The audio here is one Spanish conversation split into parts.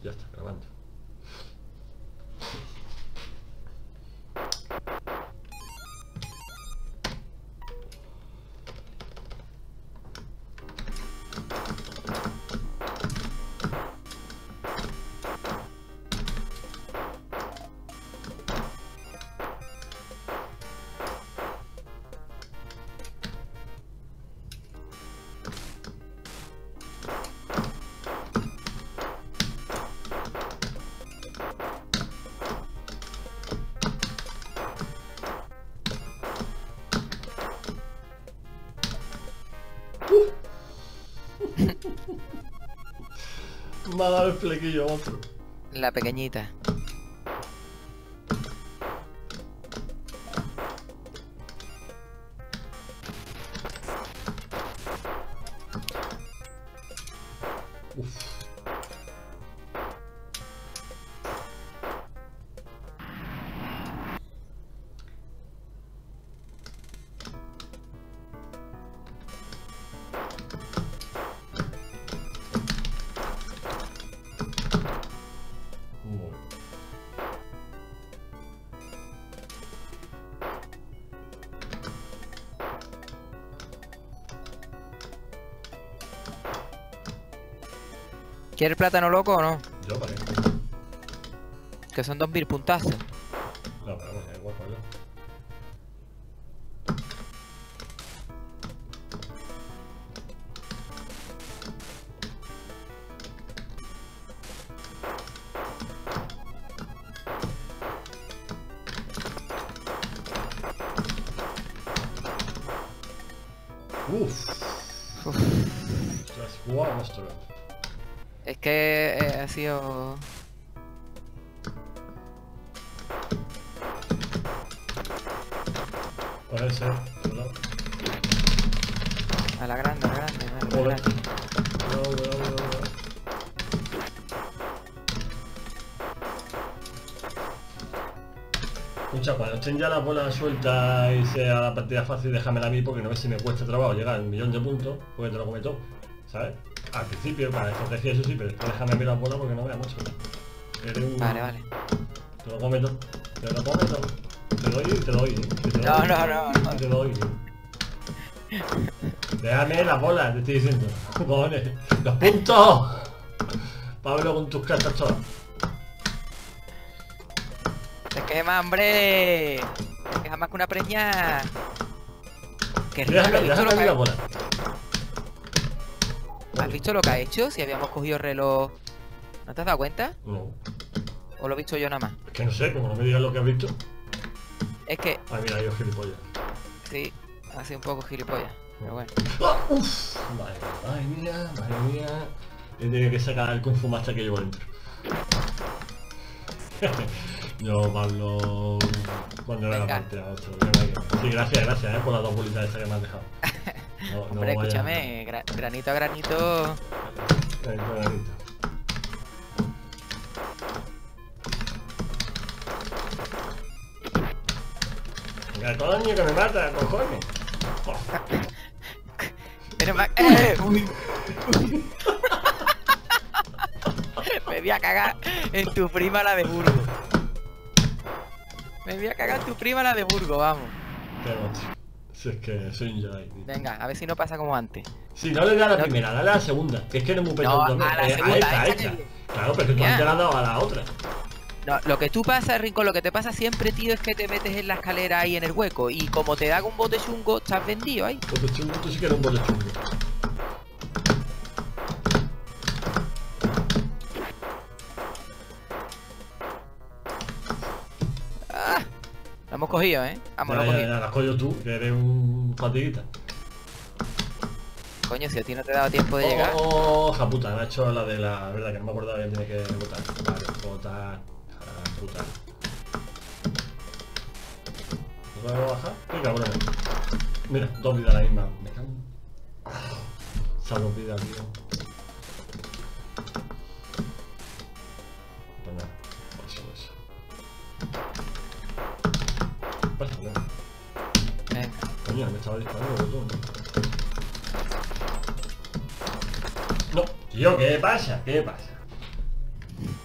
Ya está, grabando. Me ha dado el flequillo otro. La pequeñita. Uf. ¿Quieres plátano loco o no? Yo para qué. Que son 2000 puntazos. No, pero bueno, igual para yo. Uf. Ostras, jugado esto. Es que ha sido... Puede ser, ¿verdad? A la grande, a la grande. Joder. grande. No. Escucha, cuando estén ya las bolas sueltas y sea la partida fácil, déjamela a mí porque no ves si me cuesta trabajo llegar al 1.000.000 de puntos, porque te lo cometo, ¿sabes? Al principio, para estrategia eso sí, pero después déjame a mí las bolas porque no veas mucho. Eres un... Vale. Te lo cometo. Te doy y te doy. Que te No, doy, no. y te doy. Déjame las bolas, te estoy diciendo. Cojones. ¡Los puntos! Pablo con tus cartas todas. ¡Se quema, hombre! ¡Se quema más que una preña! ¡Qué rico! Déjame las bolas. ¿Has visto lo que ha hecho? Si habíamos cogido reloj... ¿No te has dado cuenta? No. ¿O lo he visto yo nada más? Es que no sé, como no me digas lo que has visto. Es que... Ay, mira, yo gilipollas. Sí, ha sido un poco gilipollas. Pero bueno. ¡Ah! ¡Uf! Madre mía. He tenido que sacar el Kung Fu Master que llevo dentro. Yo, Pablo, cuando era la Venga. partida 8. Sí, gracias, por las dos bolitas estas que me has dejado. No, Hombre, no vaya- escúchame, granito a granito... Granito. Venga, coño, que me mata, cojones. Oh. Pero uy. Me voy a cagar en tu prima la de Burgo. Me voy a cagar en tu prima la de Burgo, vamos. Qué hostia. Si es que soy un Jedi, tío. Venga, a ver si no pasa como antes. Si no le da a la No. primera, dale a la segunda. Que es que no es muy No, pequeño. a la segunda, a esta esta. que- Claro, pero que tú Ya. antes le has dado a la otra. No, lo que tú pasa, Rincón, lo que te pasa siempre, tío, es que te metes en la escalera ahí en el hueco. Y como te da un bote chungo, estás vendido ahí. Bote chungo, tú sí que eres un bote chungo. Ah, lo hemos cogido, ¿eh? Vamos, lo Ya, hemos ya, cogido. ya, la coño tú, que eres un fatiguita. Coño, si a ti no te ha dado tiempo de llegar. Oh, hija puta, me ha hecho la de la verdad que no me acordaba que tiene que votar. Vale, votar. Puta. ¿No puedo bajar? Qué cabrón. Mira, 2 vidas la misma. Me cago en... Esas 2 vidas, tío. Pues nada, eso. Pasa, no. Venga. Coño, me estaba disparando el botón. No, tío, ¿qué pasa?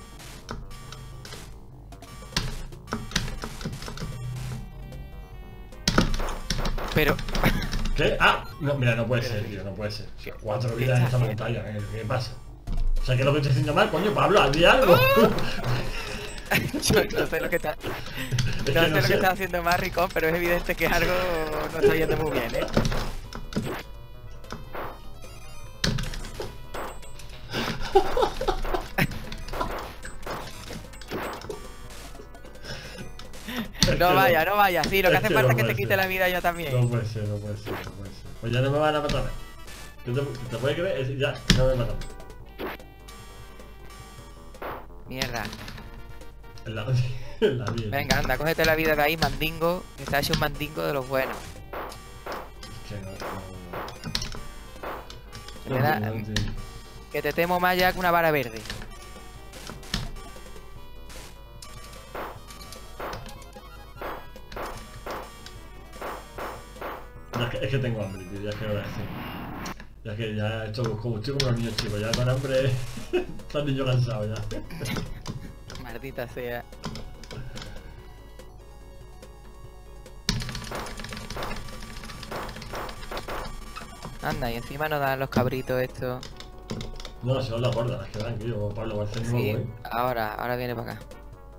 Pero... ¿Qué? Ah, no, mira, no puede ser, tío, no puede ser. 4 vidas en esta montaña, ¿qué pasa? O sea, ¿qué es lo que estoy haciendo mal, coño? Pablo, haz algo. Yo no sé lo que está... Es No que sé lo que está haciendo más Ricón, pero es evidente que algo no está yendo muy bien, ¿eh? No vaya, no vaya. Sí, lo que hace falta es que te quite la vida yo también. No puede ser, no puede ser, no puede ser. Pues ya no me van a matar. ¿Te puedes creer? Ya, no me matan. Mierda. En la 10. Venga, anda, cógete la vida de ahí, mandingo. Que está hecho un mandingo de los buenos. Es que Me da- Que te temo más ya que una vara verde. Es que tengo hambre, tío, ya es que ahora sí. Ya es que ya he hecho como estoy como los niños chicos, ya con hambre están niños cansados ya. Maldita sea. Anda, y encima nos dan los cabritos estos. No, si os la gorda, las que dan, tío, Pablo va a hacer Sí, nuevo, ahora viene para acá.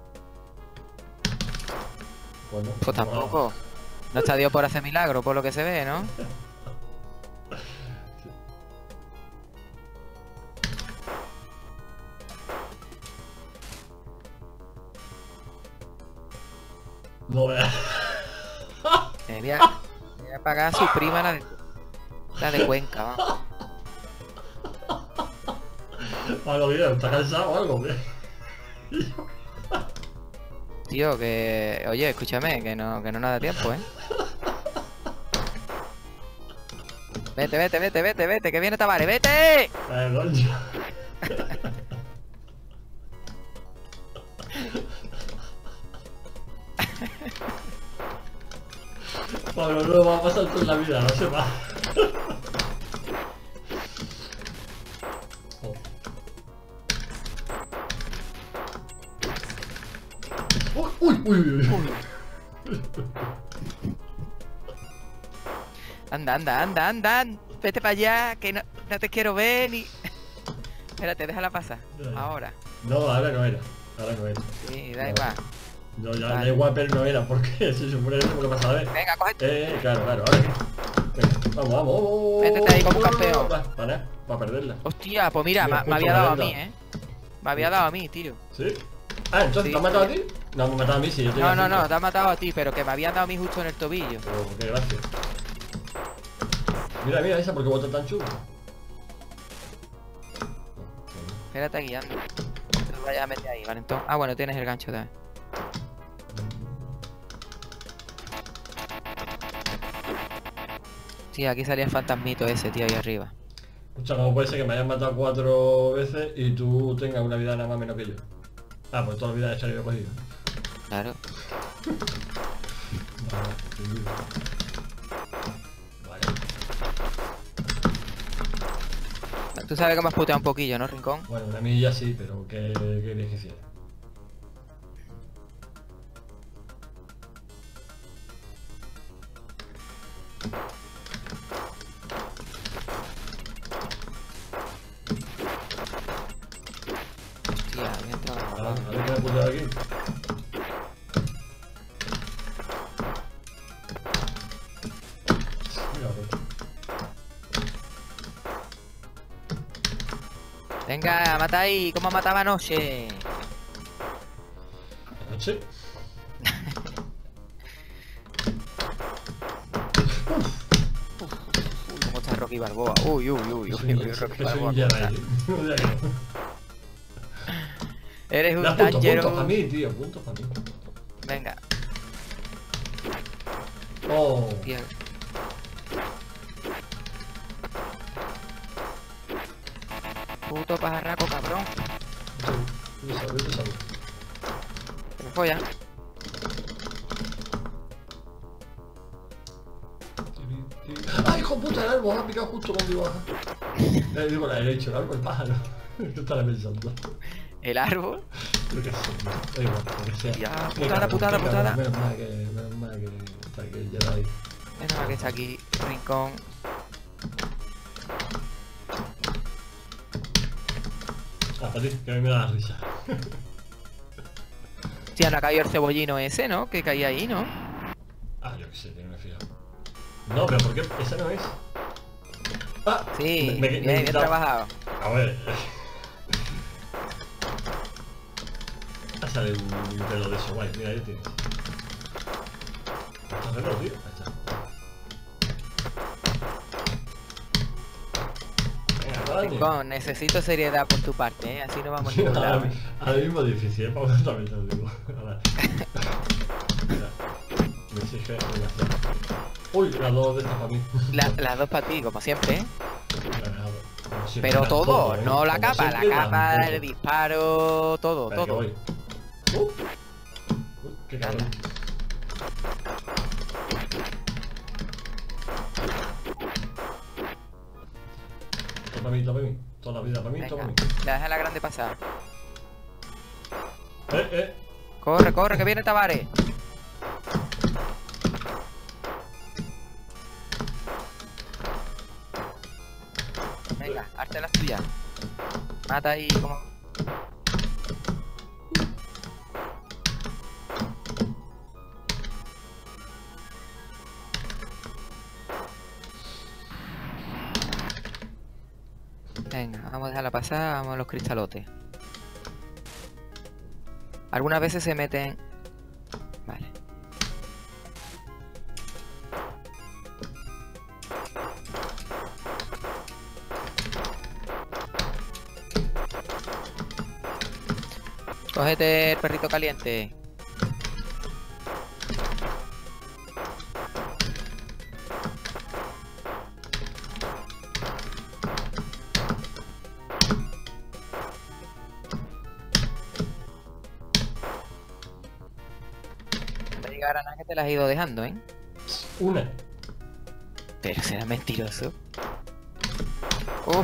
Bueno, Pues tampoco. No está Dios por hacer milagro, por lo que se ve, ¿no? No veas. Voy a pagar a su prima la de Cuenca, vamos. Pablo, mira, ¿está cansado o algo? ¿Qué? Tío, que... Oye, escúchame, que no nos da tiempo, ¿eh? Vete, que viene Tavares, ¡vete! Coño. Pablo, no va a pasar todo en la vida, no se va. Uy. Anda. Vete para allá, que no te quiero ver ni... Espérate, déjala pasar. Ahora. No, ahora no era. Sí, da igual. No, ya Vale. da igual, pero no era, porque se supone que tengo que pasar a ver. Venga, cógete. Claro, ahora qué. Venga, vamos. Métete ahí como un campeón. Para perderla. Hostia, pues mira, Mira, me había dado a mí, ¿eh? Me había dado a mí, tío. ¿Sí? Ah, entonces, Sí, ¿te has matado a ti? No, me has matado a mí, sí, yo tenía No, cinco. te has matado a ti, pero que me habían dado a mí justo en el tobillo. Oh, qué gracia. Mira, esa, porque bota tan chulo. Espérate aquí, anda. No te vayas a meter ahí, ¿vale? Entonces... Ah, bueno, tienes el gancho también. Sí, aquí salía el fantasmito ese, tío, ahí arriba. Escucha, ¿cómo puede ser que me hayan matado 4 veces y tú tengas una vida nada más menos que yo? Ah, pues toda la vida he salido cogido. Claro. Vale. Tú sabes que me has puteado un poquillo, ¿no, Rincón? Bueno, una milla sí, pero ¿qué queréis que hiciera? Hostia, bien A trabajado. ver qué me he puteado aquí. Mira, pues. Venga, mata ahí, como mataba anoche. ¿Anoche? Uy, cómo está Rocky Balboa. Uy, Rocky Que soy Balboa. un Jedi. O sea que no. Eres un Das puntos tanjero. para mí, tío, puntos para mí. Venga, Oh, tío. Puto pajarraco, cabrón. yo salgo. Que me folla. ¡Ay, hijo de puta! El árbol me ha picado justo cuando iba a bajar. Digo, la he hecho, el árbol, el pájaro. ¿Qué estaré pensando? El árbol. Lo que sé, da igual, lo que sea. Ya, Qué cabrón, putada. Menos mal que está aquí el Jedi. Menos mal que está aquí, Rincón. Ah, para ti, que a mí me da risa. Hostia, no ha caído el cebollino ese, ¿no? Que caía ahí, ¿no? Ah, yo qué sé, que no me he fijado. No, pero ¿por qué? Esa no es. Ah, Sí, bien trabajado. A ver. Ah, sale un pelo de eso, guay. Mira, ahí tienes. ¿Estás haciendo, tío? Ahí está. Venga, dale. Rincón, necesito seriedad por tu parte, ¿eh? Así no vamos a ningún lado, ¿eh? Ahora mismo difícil, ¿eh? Para también te lo digo. Ahora. Mira, me exige una hacer. Uy, las dos de estas para mí. Las dos para ti, como siempre, ¿eh? Sí, Pero todo, ¿eh? no la Como capa, siempre, la capa, tampoco. el disparo, todo, Espera, que todo. voy. Qué cabrón. Todo para mí, todo para mí. Toda la vida para mí, todo para Venga, mí. la deja la grande pasar. Eh. Corre, corre, que viene Tavares. Venga, arte las tuyas. Mata ahí como... Venga, vamos a dejarla pasar, vamos a los cristalotes. Algunas veces se meten... Vale. Cógete el perrito caliente. No te llegará nada que te las has ido dejando, ¿eh? Una. Pero será mentiroso. Uf.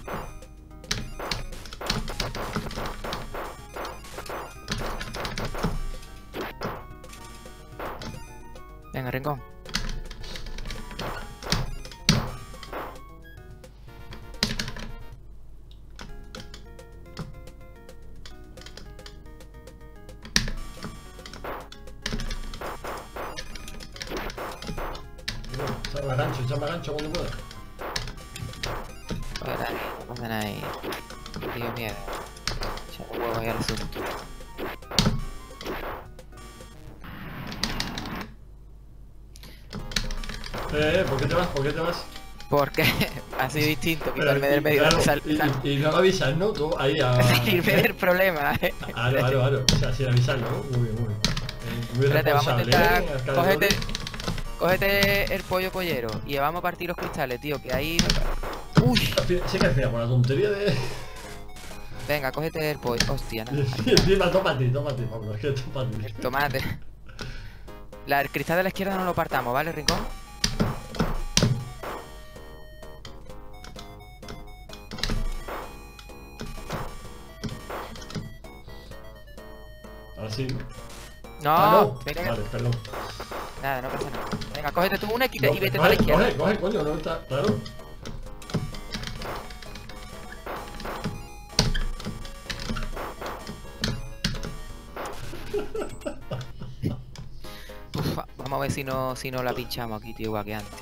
Venga, Rincón. Echame gancho cuando pueda. Joder, ahí, no pasa nada ahí. Tío, mierda. Ya no huevo ahí al asunto. ¿Por qué te vas? ¿Por qué te vas? Porque ha sido distinto quitarme del medio claro, de saltar. y no avisas, ¿no? Tú ahí a... Salirme del problema, Aro. O sea, sin avisarlo, ¿no? Muy bien, muy bien. Muy Espérate, vamos a responsable, intentar... Cógete el pollo pollero y vamos a partir los cristales, tío, que ahí... Uy. Sí que al final, con la tontería de... Venga, cógete el pollo. Hostia, no. Y encima, toma a ti, Pablo, es que toma a ti. El tomate. El cristal de la izquierda no lo partamos, ¿vale, Rincón? Ahora sí. No, No. venga. Vale, perdón. Nada, no pasa nada. Venga, cógete tú una y No, vete a la izquierda. coge, coño, no está, claro. Uf, vamos a ver si no la pinchamos aquí, tío, igual que antes,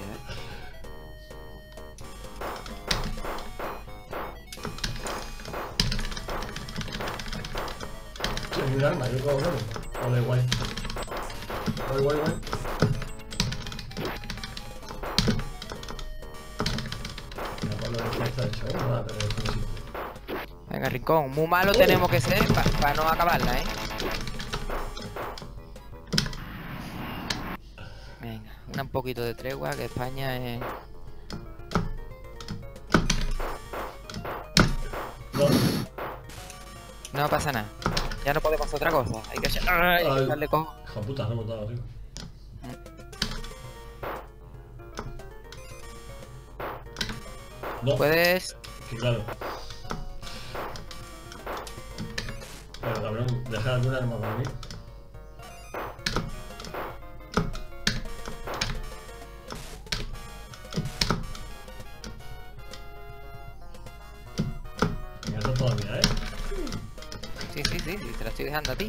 Sí, mi arma, yo puedo verlo. Ole, guay. Guay. Mira, Pablo, ya está hecho, ¿eh? Nada, pero eso sí. Venga, Rincón, muy malo tenemos que ser para no acabarla, ¿eh? Venga, un poquito de tregua, que España es... No. No pasa nada. Ya no podemos hacer otra cosa. Hay que echarle cojo. Hijo de puta, rebotado arriba. No. Puedes... Que claro. Pero cabrón, deja alguna arma para mí. Sí, te la estoy dejando a ti.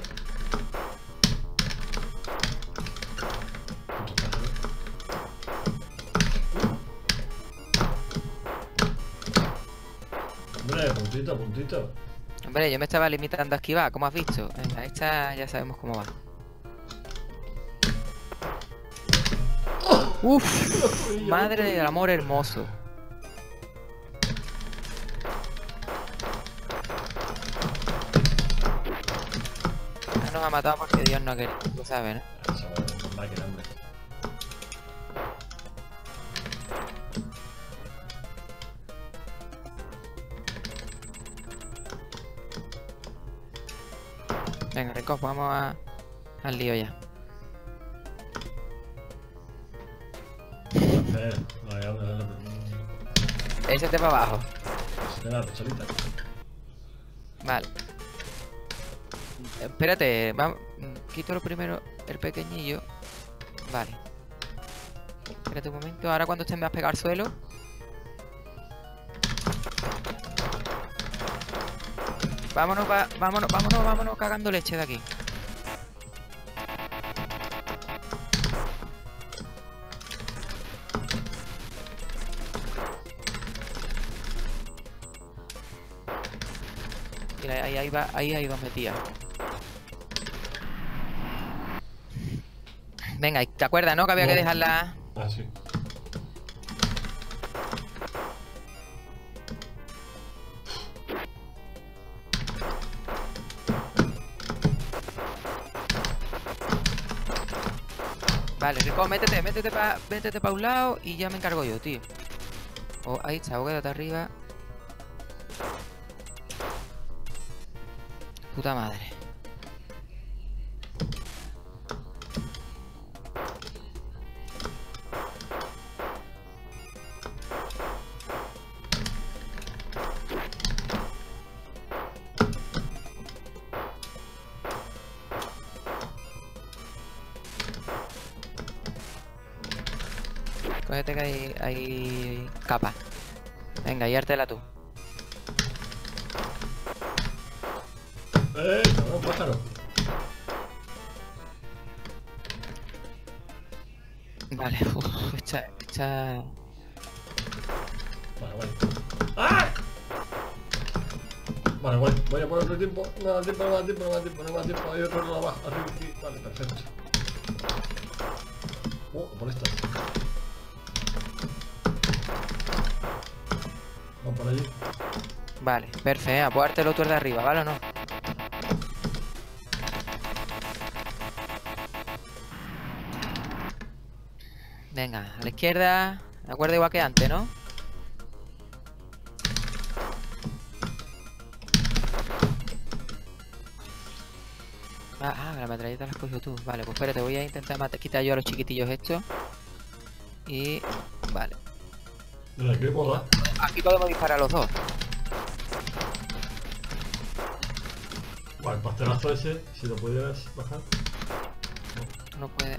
Hombre, puntito, puntito. Hombre, yo me estaba limitando a esquivar, ¿cómo has visto? Venga, esta ya sabemos cómo va. Uf, madre del amor hermoso. No nos ha matado porque Dios no ha querido, lo sabes, ¿no? Eso es más grande. Venga, Rincón, vamos al lío ya. Ese te para abajo. Vale. Espérate, vamos. Quito lo primero el pequeñillo. Vale. Espérate un momento. Ahora cuando estés me vas a pegar al suelo. Vámonos cagando leche de aquí. Mira, ahí va metida. Venga, ¿te acuerdas, no? Que había que dejarla. Ah, sí. Vale, Rico, métete pa' un lado y ya me encargo yo, tío. Oh, ahí está, quédate arriba. Puta madre. Cógete que hay capa. Venga, y ártela tú. No, pájaro. Vale, esta... Vale. ¡Ah! Vale, voy a poner otro tiempo. No me da tiempo. Hay otro lado abajo, arriba, aquí. Vale, perfecto. Por esta. Vamos por allí. Vale, perfecto. Pues ártelo tú el de arriba, ¿vale o no? Venga, a la izquierda. Me acuerdo igual que antes, ¿no? La metralleta la has cogido tú. Vale, pues espérate, voy a intentar quitar yo a los chiquitillos estos. Y... Vale. Mira, qué bola. Aquí podemos disparar los dos. Vale, el pastelazo ese, si lo pudieras bajar. No puede...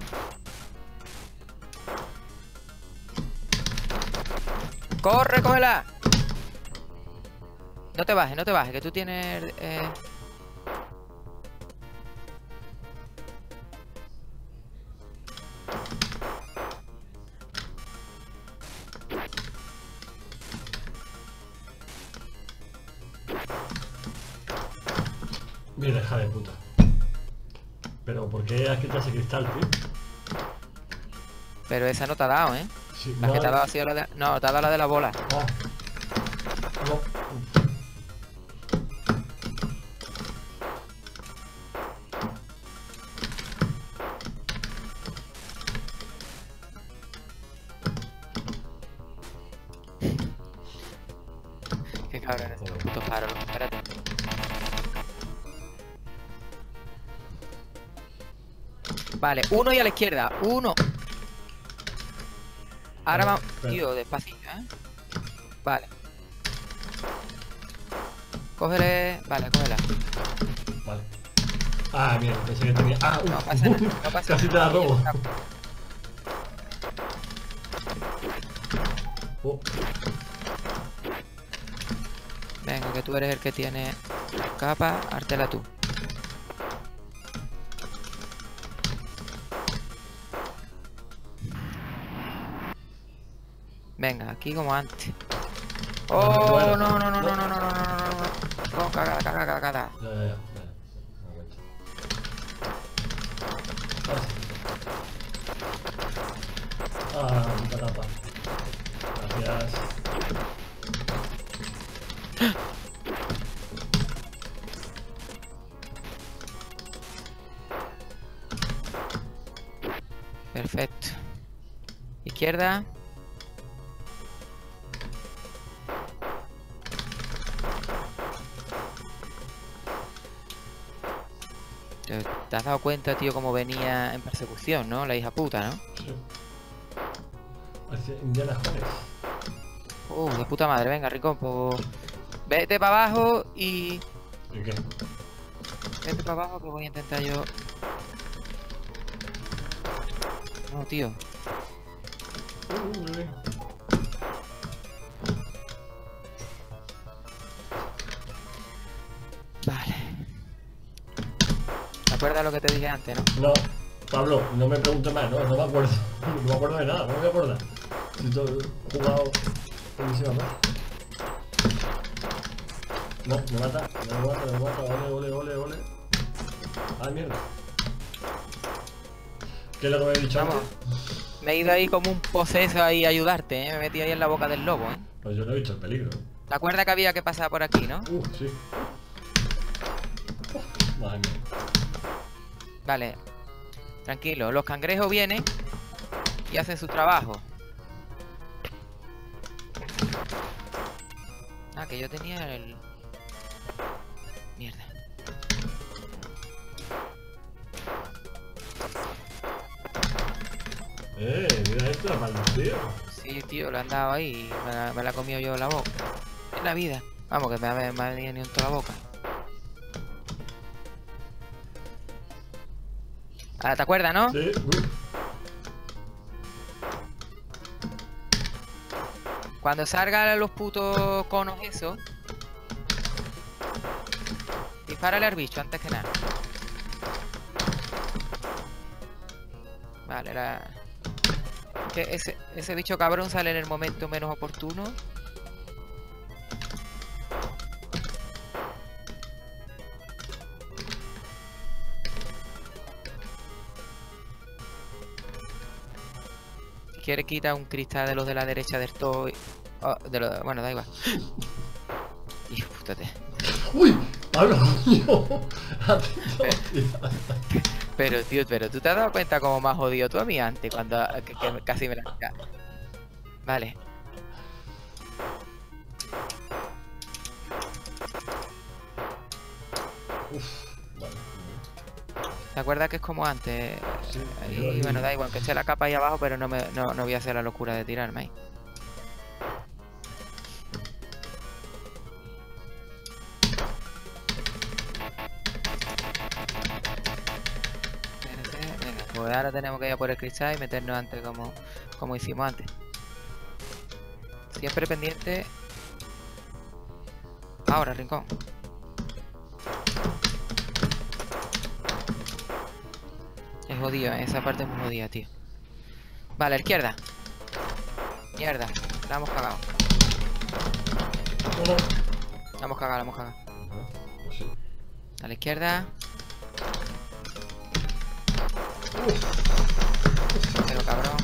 ¡Corre, cógela! No te bajes, que tú tienes... Mira, hija de puta. Pero ¿por qué has quitado ese cristal, tío? Pero esa no te ha dado, ¿eh? Sí, La que te ha dado ha sido la de... No, te ha dado la de la bola. Ah. No. Qué cabrón, estos putos paros. Espérate. Vale, uno y a la izquierda. Uno. Ahora vamos... Tío, despacito, ¿eh? Vale. Cógele... Vale, cógela. Vale. Ah, mira, pensé que tenía... Ah, No pasa nada, no pasa casi te nada. la robo. Oh. Venga, que tú eres el que tiene la capa, hártela tú. Venga, aquí como antes. No, Oh, bueno. no, no, no, no, no, no, no, no, no, no. Oh, cagada, cagada, cagada. Ya. Puta tapa. Gracias. Perfecto. Izquierda. ¿Te has dado cuenta, tío, cómo venía en persecución, no? La hija puta, ¿no? Sí. Hacia Indiana Jones. De puta madre, venga, Rincón, pues... Vete para abajo y... ¿Y qué? Vete para abajo que voy a intentar yo... No, tío. Vale. ¿Te acuerdas lo que te dije antes, no? No, Pablo, no me preguntes más, no me acuerdo. No me acuerdo de nada, no me voy a acordar. Si todo he jugado buenísimamente. No, me mata, ole. Ah, mierda. ¿Qué es lo que me he dicho Vamos. antes? Me he ido ahí como un poseso ahí a ayudarte, ¿eh? Me he metido ahí en la boca del lobo, ¿eh? Pues yo no he visto el peligro. ¿Te acuerdas que había que pasar por aquí, no? Sí. Madre mía. Vale. Tranquilo, los cangrejos vienen y hacen su trabajo. Ah, que yo tenía el... Mierda. Mira esto, la maldición. Sí, tío, le han dado ahí y me la he comido yo en la boca. En la vida. Vamos, que me ha venido ni en toda la boca. Ah, ¿te acuerdas, no? Sí. Cuando salgan los putos conos esos, dispárale al bicho antes que nada. Vale, que ese bicho cabrón sale en el momento menos oportuno. Si quiere quita un cristal de los de la derecha del todo. Bueno, da igual. Hijo puta. ¡Uy! ¡Pablo, coño! Atento. Pero tío, tú te has dado cuenta cómo me has jodido tú a mí antes cuando que casi me la... Vale. Vale. ¿Te acuerdas que es como antes? Sí, Y bueno, da igual que esté la capa ahí abajo, pero no voy a hacer la locura de tirarme ahí. Venga, pues ahora tenemos que ir a por el cristal y meternos antes como hicimos antes. Siempre pendiente. Ahora, Rincón. Es jodido, esa parte es muy jodida, tío. Vale, izquierda. Mierda, la hemos cagado. No. La hemos cagado. Pues sí. A la izquierda. Pero cabrón.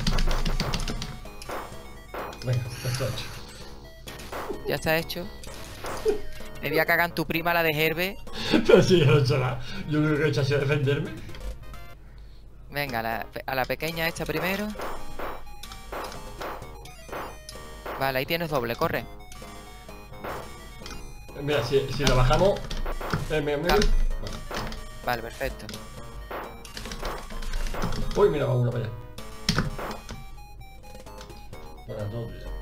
Venga, ya está hecho. Ya está hecho. Me voy a cagar en tu prima, la de Herbe. Pero si yo no he hecho nada. Yo creo que he hecho así a defenderme. Venga, a la pequeña esta primero. Vale, ahí tienes doble, corre. Mira, si la bajamos... mira. Vale, perfecto. Uy, mira, va una para allá. Para dos días.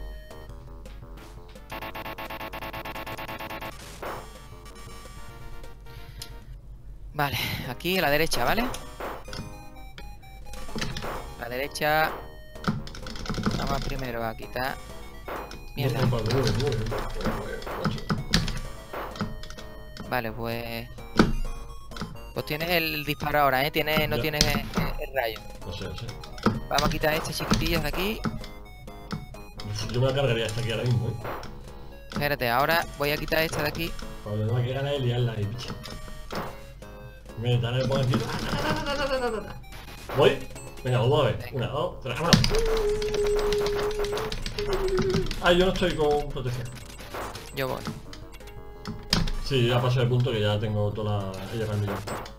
Vale, aquí a la derecha, ¿vale? A la derecha. Vamos primero a quitar. Mierda. Vale, pues... Pues tienes el disparo ahora, ¿eh? No Ya. tienes el rayo. No sé. Vamos a quitar este chiquitillo de aquí. Yo me la cargaría esta aquí ahora mismo, Espérate, ahora voy a quitar esta de aquí. Cuando no hay que ganar es liarla ahí, bicho. Mira, le pongo aquí. ¿Voy? Venga, vamos a ver. 1, 2, 3, vámonos. Ah, yo no estoy con protección. Yo voy. Sí, ya paso de punto que ya tengo toda la... Ella para el millón.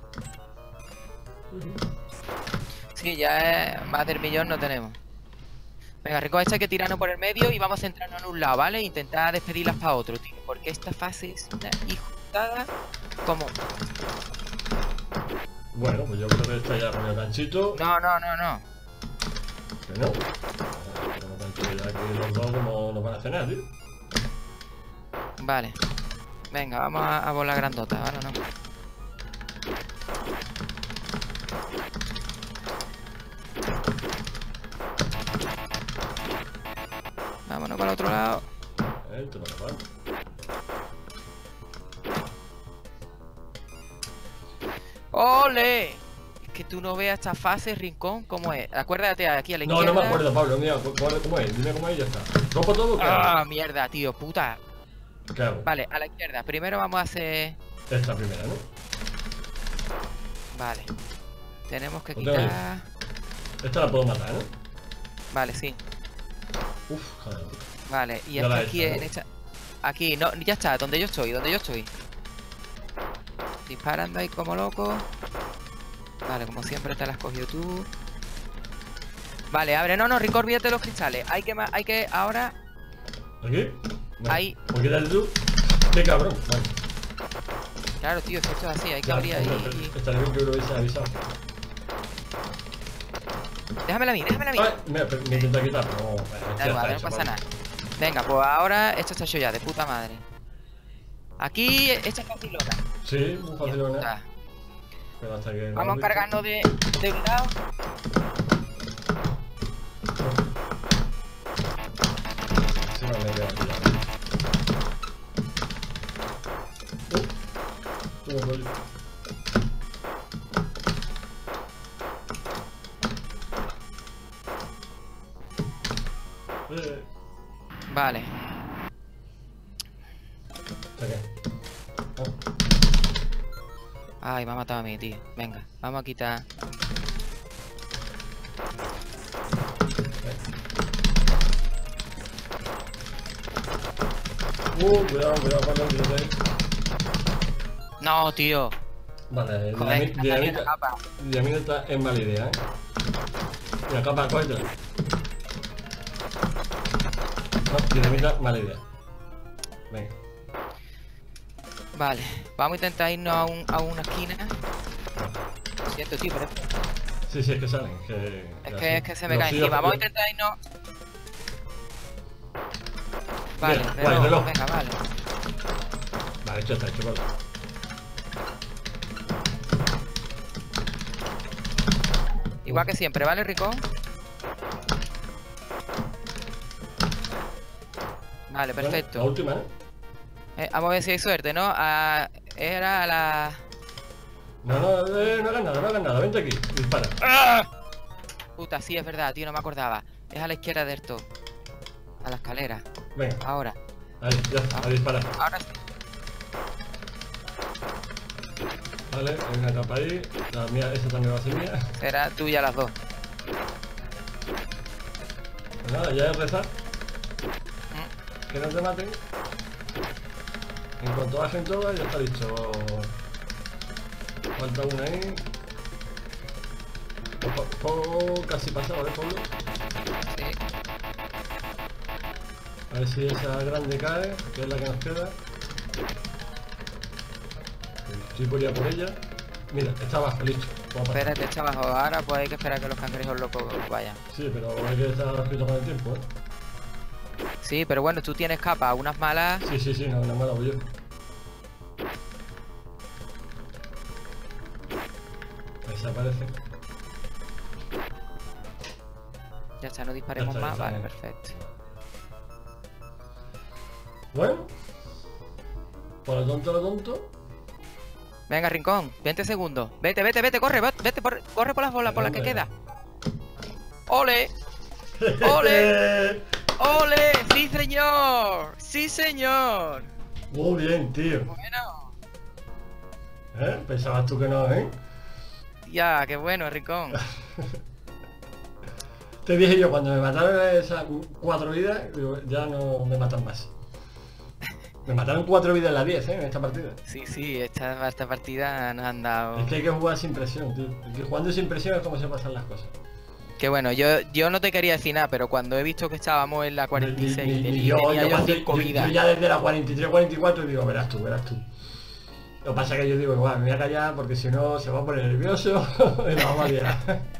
Sí, ya más del millón no tenemos. Venga, Rico, esta hay que tirarnos por el medio y vamos a centrarnos en un lado, ¿vale? Intentar despedirlas para otro, tío. Porque esta fase es una hijada como... Bueno, pues yo creo que está ya con el ganchito. No. Que no. Con el ganchito ya que los dos como nos van a cenar, tío. Vale. Venga, vamos a volar grandota, ¿vale? No. Vámonos para el otro lado. Te lo reparo. ¡Ole! Es que tú no veas esta fase, Rincón, ¿cómo es? Acuérdate aquí a la izquierda. No me acuerdo, Pablo, mira, ¿cómo es? Dime cómo es y ya está. ¿Rompo todo? ¡Ah, mierda, tío! ¡Puta! ¿Qué hago? Vale, a la izquierda. Primero vamos a hacer... Esta primera, ¿no? Vale. Tenemos que Lo tengo quitar... Esta la puedo matar, ¿no? Vale, sí. Uf, joder. Vale, y Ya hasta la aquí esta, en ¿no? esta... Aquí, no, ya está, donde yo estoy. Disparando ahí como loco. Vale, como siempre te la has cogido tú. Vale, abre, no, Rico, olvídate de los cristales. Hay que, ahora... ¿Aquí? No. Ahí. ¿Por qué dale tú? ¡Qué cabrón! Vale. Claro, tío, esto es así, hay que Ya, abrir ahí. hombre, estaría bien que lo hubiese avisado. Déjamela a mí. Ay, me intenta quitar, pero no. Da igual, no pasa nada. Venga, pues ahora esto está hecho ya, de puta madre. Aquí, esta es facilona. Sí, muy fácil, ¿no? Ah, Pero hasta que... vamos a encargarnos de un lado. Sí, no me queda aquí. ¿Cómo voy? Vale. ¿Está qué? Ay, me ha matado a mí, tío. Venga, vamos a quitar. Cuidado, Pablo, cuídate. No, tío. Vale, Joder, dinamita capa. dinamita es mala idea, ¿eh? Mira, capa, cógetela. No, dinamita, mala idea. Venga. Vale, vamos a intentar irnos a una esquina. Lo siento, tío, pero Sí, es que salen. es que se me cae encima. Vamos a intentar irnos. Vale, Bien, reloj, reloj. venga, vale. Vale, hecho está, vale. Igual que siempre, ¿vale, Ricón? Vale, perfecto. La última, Vamos a ver si hay suerte, ¿no? Era la... No hagas nada, vente aquí, dispara. ¡Ah! Puta, sí, es verdad, tío, no me acordaba. Es a la izquierda del todo. A la escalera. Venga, Ahora. ahí, ya, a disparar. Ahora sí. Vale, hay una capa ahí. La mía, esa también va a ser mía. Será tuya las dos. Pues nada, ya es rezar. Que no te maten. En cuanto bajen todas, ya está dicho. Falta una ahí. Casi pasado, Pablo? Sí. A ver si esa grande cae, que es la que nos queda. Estoy por ir a por ella. Mira, está abajo, listo. Vamos a pasar. Espérate, está abajo. Ahora pues hay que esperar a que los cangrejos locos vayan. Sí, pero hay que estar escrito con el tiempo, ¿eh? Sí, pero bueno, tú tienes capas, unas malas. Sí, no, una mala voy yo. Desaparece. Ya está, no disparemos Ya está, más. ya está. Vale, perfecto. Bueno. Por lo tonto. Venga, Rincón, 20 segundos. Vete, corre, corre por las bolas, por las que queda. ¡Ole! ¡Ole! ¡Ole! ¡Sí, señor! ¡Sí, señor! Muy bien, tío. Bueno, Pensabas tú que no, ¿eh? ya, qué bueno, Rincón. Te dije yo, cuando me mataron esas 4 vidas, digo, ya no me matan más. Me mataron 4 vidas en la 10, en esta partida. Sí, esta partida nos han dado... Es que hay que jugar sin presión, tío. Es que jugando sin presión es como se pasan las cosas. Que bueno, yo no te quería decir nada, pero cuando he visto que estábamos en la 46 Ni y yo, tenía yo cuando- 5 vidas... yo ya desde la 43, 44 digo, verás tú, verás tú. Lo que pasa es que yo digo, igual, me voy a callar porque si no se va a poner nervioso y nos vamos a liar.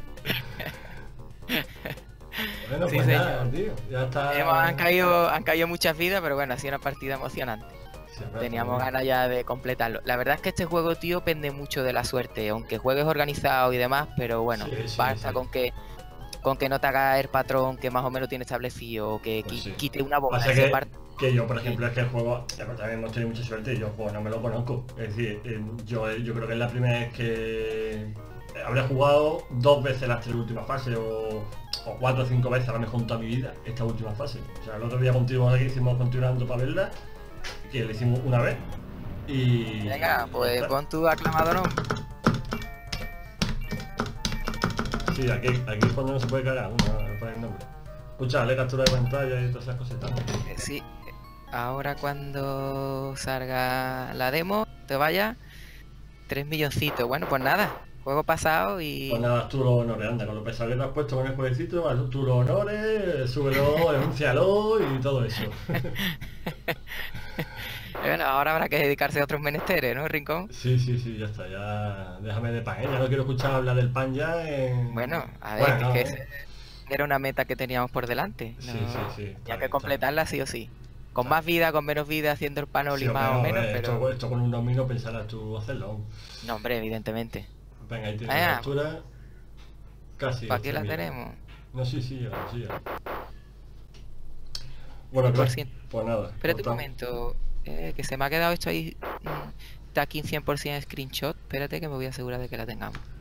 Bueno, Sí, pues nada, señor. tío, ya está. Han caído muchas vidas, pero bueno, ha sido una partida emocionante. Siempre Teníamos está ganas ya de completarlo. La verdad es que este juego, tío, pende mucho de la suerte, aunque juegues organizado y demás, pero bueno, Sí, basta sí. con que no te haga el patrón que más o menos tiene establecido, o que Pues sí. quite una bomba Pasa y se parte. que yo, por ejemplo, es que el juego, también hemos tenido mucha suerte y yo el juego no me lo conozco. Es decir, yo creo que es la primera vez que habré jugado 2 veces las 3 últimas fases o 4 o 5 veces a lo mejor en toda mi vida esta última fase. O sea, el otro día contigo ahora que hicimos continuando para verla, que le hicimos una vez y... Venga, y pues ya está. pon tu aclamador. Sí, aquí es cuando no se puede cagar, uno pone el nombre. Escucha, le captura de pantalla y todas esas cositas. Sí, ahora cuando salga la demo, te vaya 3 milloncitos. Bueno, pues nada, juego pasado y... Pues nada, tú los honores, anda, con lo pesado que te has puesto con el jueguecito, haz tú los honores, súbelo, denúncialo y todo eso. Bueno, ahora habrá que dedicarse a otros menesteres, ¿no, Rincón? Sí, ya está, ya déjame de pan, ¿eh? Ya no quiero escuchar hablar del pan ya en... Bueno, a ver, Bueno, es que era una meta que teníamos por delante. Sí, ¿no? sí, Ya que completarla sí o sí. Con más vida, con menos vida, haciendo el panel Sí, y más o hombre, menos, pero... esto con un domino pensarás tú hacerlo. No, hombre, evidentemente. Venga, ahí tienes Ah, la captura. Casi. ¿Para qué la 11.000. tenemos? No, sí, llega. Bueno, Por claro, ciento. pues nada. Espérate un cortamos. momento, que se me ha quedado esto ahí, tracking 100% screenshot. Espérate que me voy a asegurar de que la tengamos.